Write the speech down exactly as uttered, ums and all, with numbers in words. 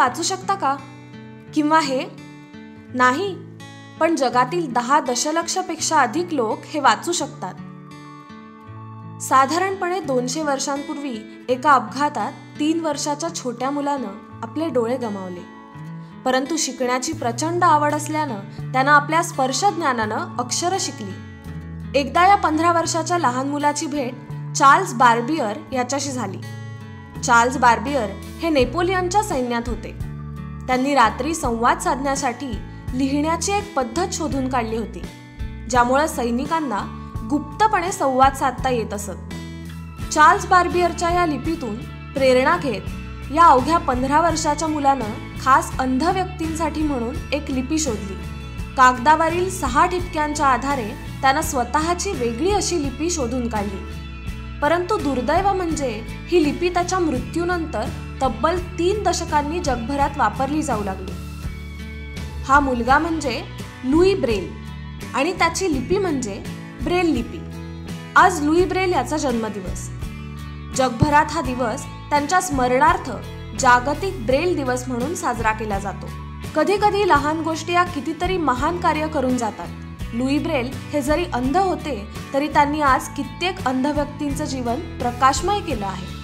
वाचू शकता का? किंवा हे नाही, पण जगातील दहा दशलक्षपेक्षा अधिक लोक हे वाचू शकतात. साधारणपणे दोनशे वर्षांपूर्वी एका अपघातात तीन वर्षाच्या छोट्या मुलानं आपले डोळे गमावले. परंतु शिकण्याची प्रचंड आवड असल्यानं त्यानं आपल्या स्पर्श ज्ञानानं अक्षरं शिकली. एकदा या पंधरा वर्षाच्या लहान मुलाची भेट चार्ल्स बार्बियर याच्याशी झाली. चार्ल्स बार्बियर हे नेपोलियनच्या सैन्यात होते. त्यांनी रात्री संवाद साधण्यासाठी लिहिण्याची एक पद्धत शोधून काढली होती, ज्यामुळे सैनिकांना गुप्तपणे संवाद साधता येत असत. चार्ल्स बार्बियरच्या या लिपीतून प्रेरणा घेत या अवघ्या पंधरा वर्षाच्या मुलानं खास अंध व्यक्तींसाठी म्हणून एक लिपी शोधली. कागदावरील सहा ठिपक्यांच्या आधारे त्यानं स्वतःची वेगळी अशी लिपी शोधून काढली. परंतु दुर्दैव म्हणजे ही लिपी त्याच्या मृत्यूनंतर तब्बल तीन दशकांनी जगभरात वापरली जाऊ लागली. हा मुलगा म्हणजे लुई ब्रेल आणि त्याची लिपी म्हणजे ब्रेल लिपी. आज लुई ब्रेल याचा जन्मदिवस. जगभरात हा दिवस त्यांच्या स्मरणार्थ जागतिक ब्रेल दिवस म्हणून साजरा केला जातो. कधी कधी लहान गोष्टी या कितीतरी महान कार्य करून जातात. लुई ब्रेल हे जरी अंध होते तरी त्यांनी आज कित्येक अंध व्यक्तींचं जीवन प्रकाशमय केलं आहे.